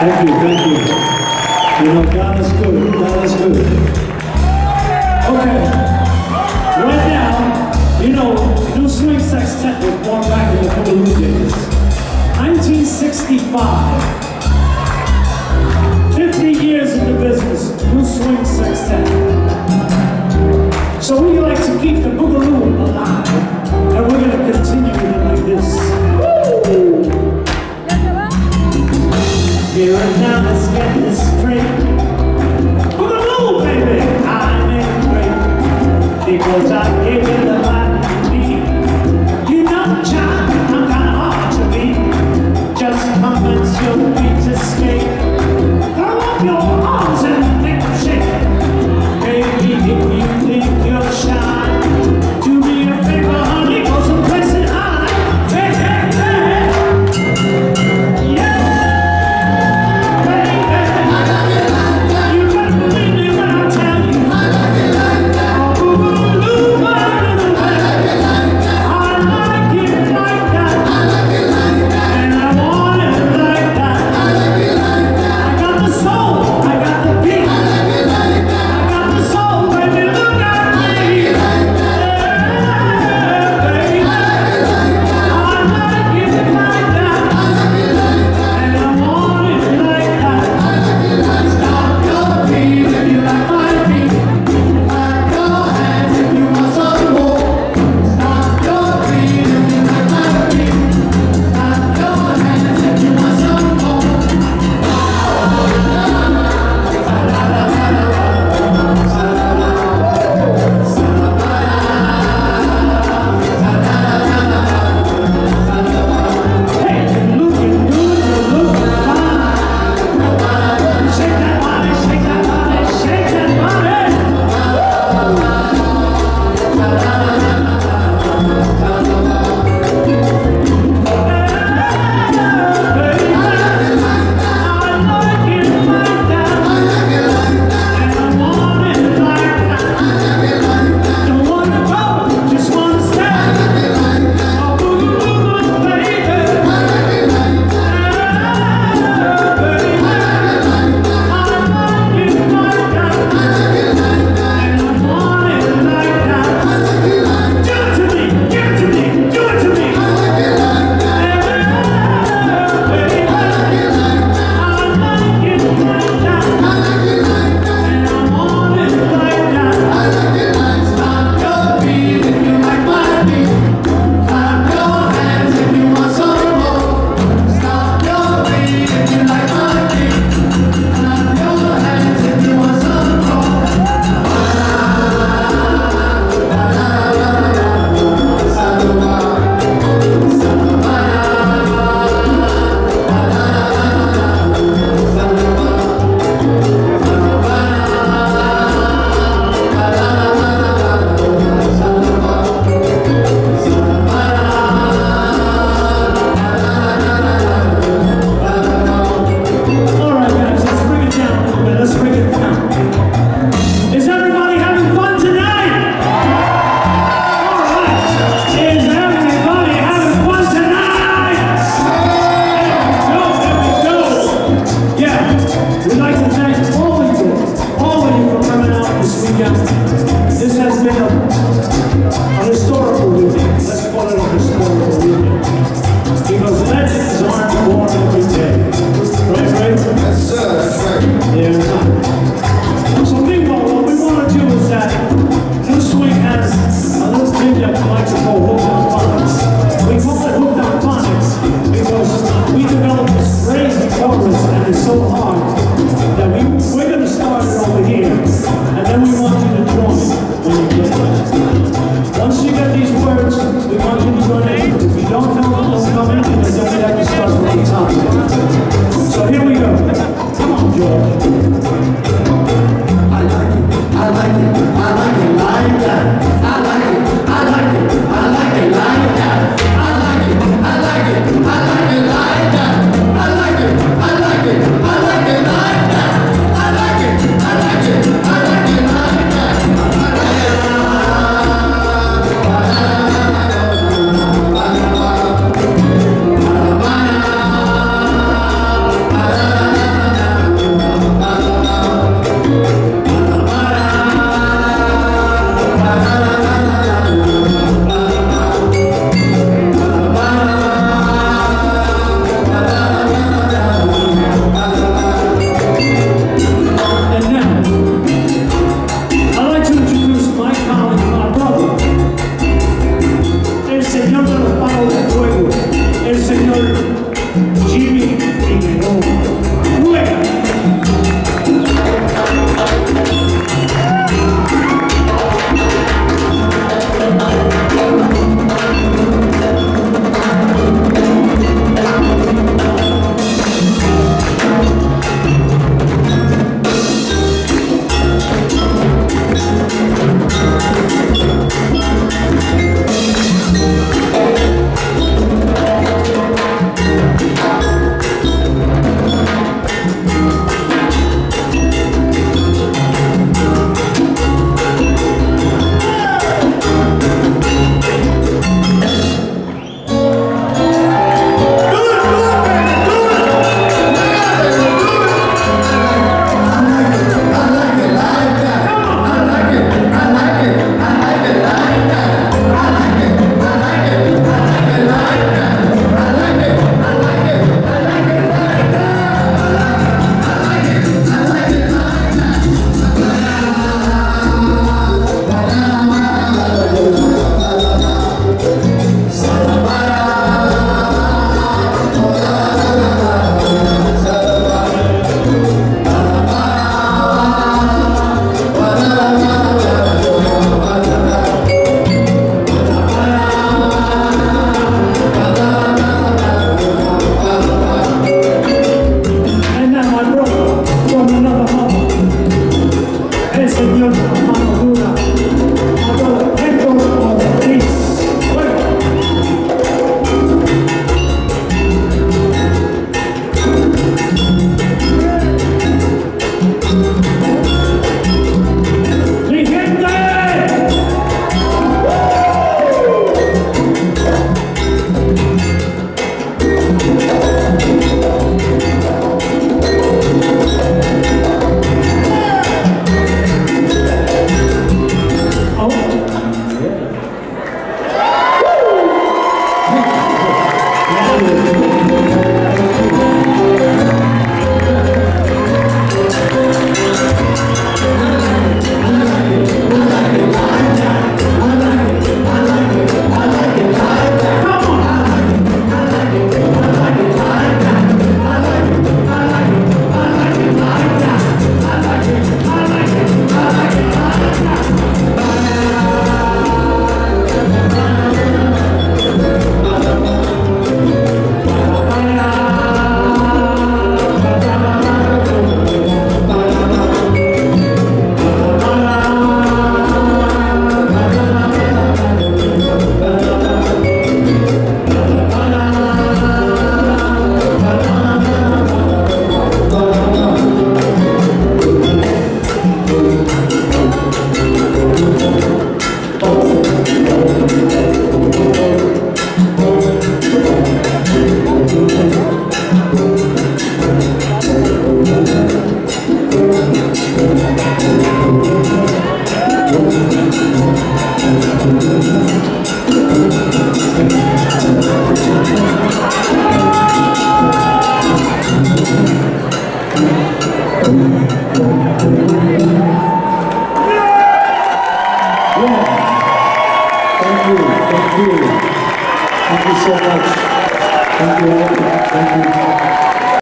Thank you, thank you. You know, God is good, God is good. Okay, right now, you know, New Swing Sextet was born back in the Boogaloo days. 1965. 50 years in the business, New Swing Sextet. So we like to keep the Boogaloo alive, and we're going to continue with it like this. Woo! Here and now, let's get this straight. Boogaloo, baby, I ain't great, because I gave you the life you need. You know, child, I'm kinda hard to beat. Just convince your feet to skate. Throw up your arms and make them shake. Baby, if you think you're shy, do me a favor, honey, go someplace and hide. Hey, hey, hey. Yeah. I like it. Thank you. Thank you. Thank you so much. Thank you. Thank you.